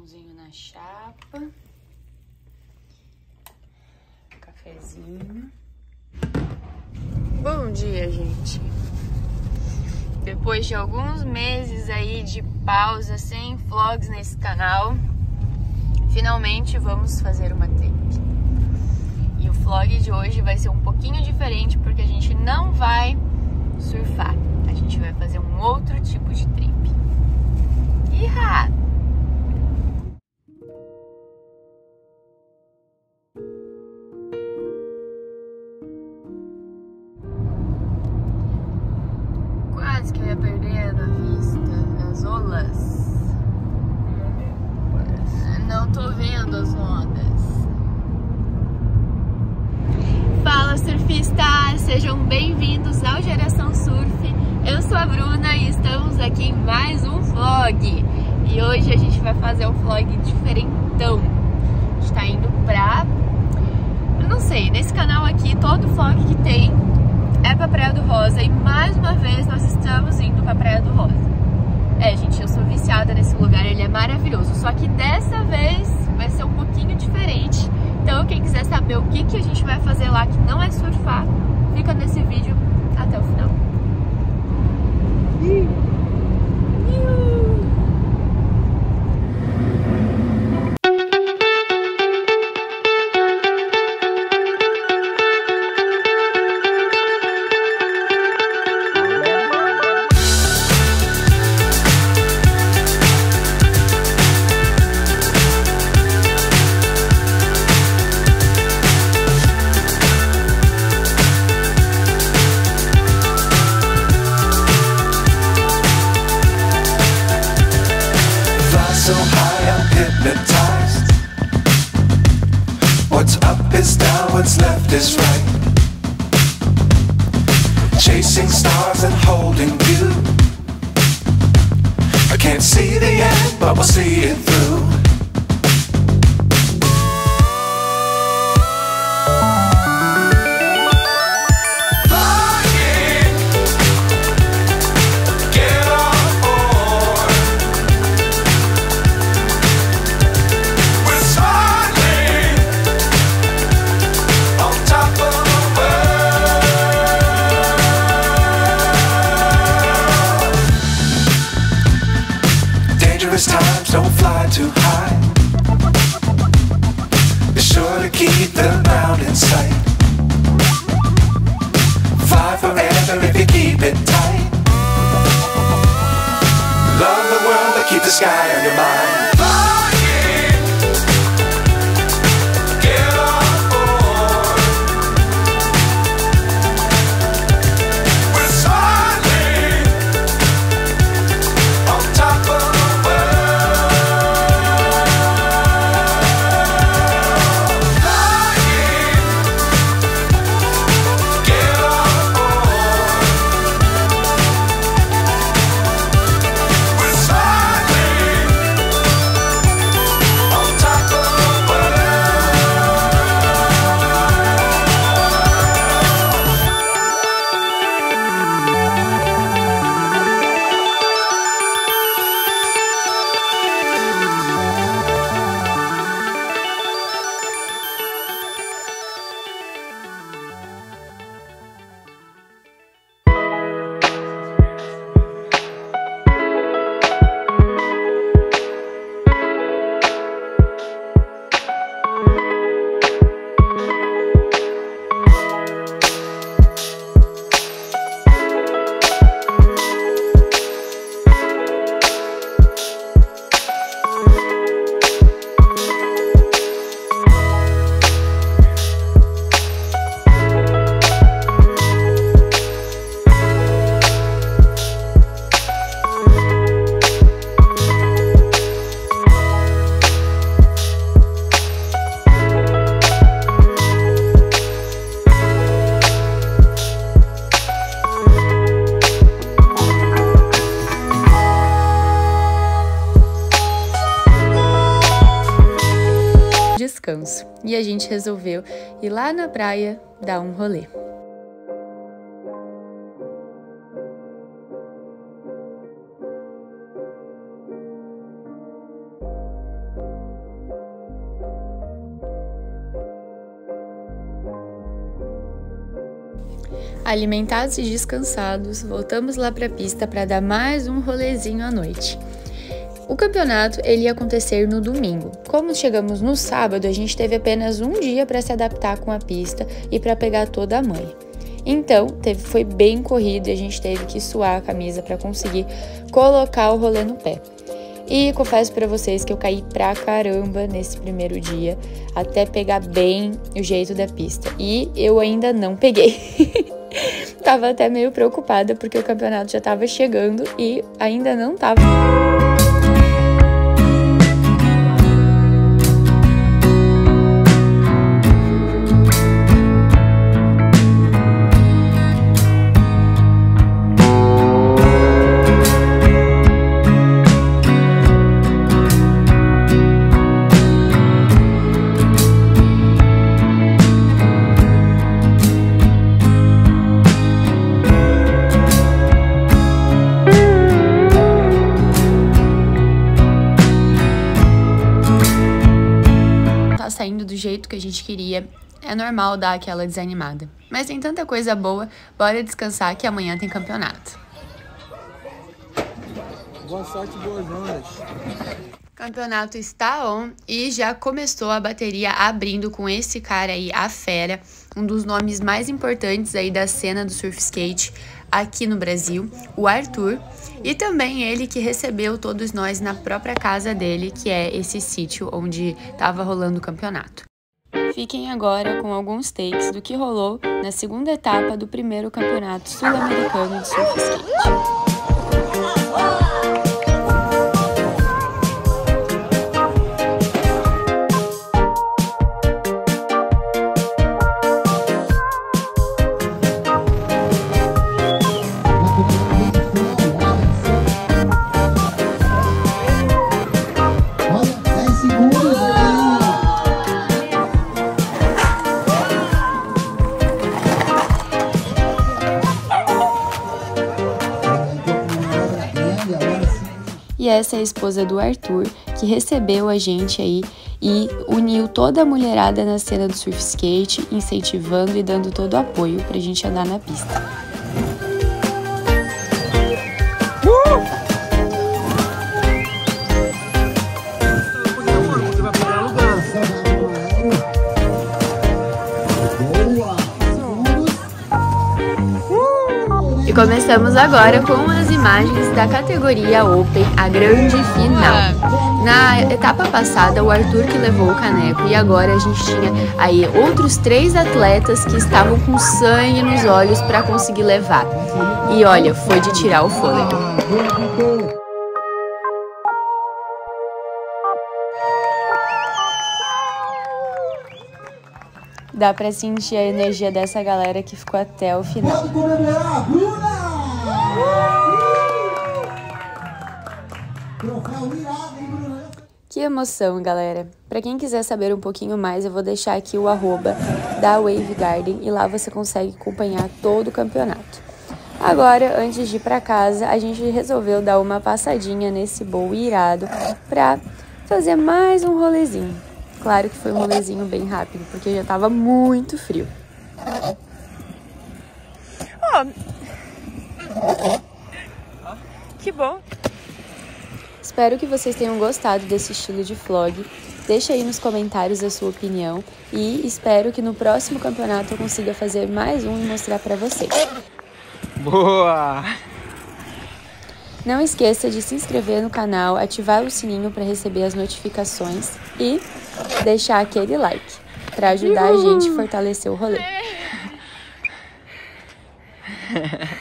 pãozinho na chapa, cafezinho. Bom dia, gente. Depois de alguns meses aí de pausa sem vlogs nesse canal, finalmente vamos fazer uma trip. E o vlog de hoje vai ser um pouquinho diferente porque a gente não vai surfar. A gente vai fazer um outro tipo de trip. Ihá! Quase que eu ia perdendo a vista, as olas. Não tô vendo as ondas. Fala, surfistas! Sejam bem-vindos ao Geração Surf. Eu sou a Bruna e estamos aqui em mais um vlog. E hoje a gente vai fazer um vlog diferentão. A gente tá indo pra... Eu não sei, nesse canal aqui, todo vlog que tem é pra Praia do Rosa. E mais uma vez nós estamos indo pra Praia do Rosa. É, gente, eu sou viciada nesse lugar, ele é maravilhoso. Só que dessa vez vai ser um pouquinho diferente. Então quem quiser saber o que a gente vai fazer lá que não é surfar, fica nesse vídeo até o final. So high I'm hypnotized. What's up is down, what's left is right. Chasing stars and holding you. I can't see the end, but we'll see it through. Times don't fly too high. Be sure to keep the ground in sight. Fly forever if you keep it tight. Love the world but keep the sky on your mind. Descanso. E a gente resolveu ir lá na praia dar um rolê. Alimentados e descansados, voltamos lá para a pista para dar mais um rolezinho à noite. O campeonato ele ia acontecer no domingo. Como chegamos no sábado, a gente teve apenas um dia para se adaptar com a pista e para pegar toda a manha. Então, foi bem corrido e a gente teve que suar a camisa para conseguir colocar o rolê no pé. E confesso para vocês que eu caí pra caramba nesse primeiro dia, até pegar bem o jeito da pista. E eu ainda não peguei. Tava até meio preocupada porque o campeonato já tava chegando e ainda não tava. Saindo do jeito que a gente queria, é normal dar aquela desanimada. Mas tem tanta coisa boa, bora descansar que amanhã tem campeonato. Boa sorte, boas ondas. Campeonato está on e já começou a bateria abrindo com esse cara aí, a Fera, um dos nomes mais importantes aí da cena do surf skate aqui no Brasil, o Arthur, e também ele que recebeu todos nós na própria casa dele, que é esse sítio onde estava rolando o campeonato. Fiquem agora com alguns takes do que rolou na segunda etapa do primeiro campeonato sul-americano de surf skate. E essa é a esposa do Arthur, que recebeu a gente aí e uniu toda a mulherada na cena do surf skate, incentivando e dando todo o apoio pra gente andar na pista. E começamos agora com as imagens da categoria Open, a grande final. Na etapa passada, o Arthur que levou o caneco e agora a gente tinha aí outros 3 atletas que estavam com sangue nos olhos para conseguir levar. E olha, foi de tirar o fôlego. Dá pra sentir a energia dessa galera que ficou até o final. Que emoção, galera! Pra quem quiser saber um pouquinho mais, eu vou deixar aqui o @ da Wave Garden e lá você consegue acompanhar todo o campeonato. Agora, antes de ir pra casa, a gente resolveu dar uma passadinha nesse bowl irado pra fazer mais um rolezinho. Claro que foi um rolezinho bem rápido, porque já tava muito frio. Que bom! Espero que vocês tenham gostado desse estilo de vlog. Deixa aí nos comentários a sua opinião e espero que no próximo campeonato eu consiga fazer mais um e mostrar pra vocês. Boa! Não esqueça de se inscrever no canal, ativar o sininho para receber as notificações e deixar aquele like para ajudar a gente a fortalecer o rolê.